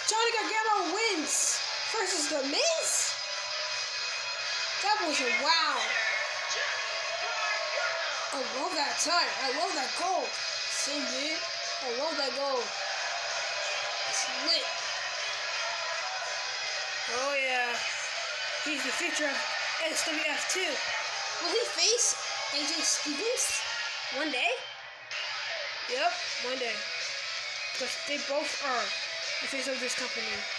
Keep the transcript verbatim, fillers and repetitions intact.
Johnny Gargano wins versus The Miz. That was a wow. I love that time. I love that gold. Same dude. I love that gold. It's lit. Oh yeah. He's the future of S W F too. Will he face A J Stevens one day? Yep, one day. Because they both are the face of this company.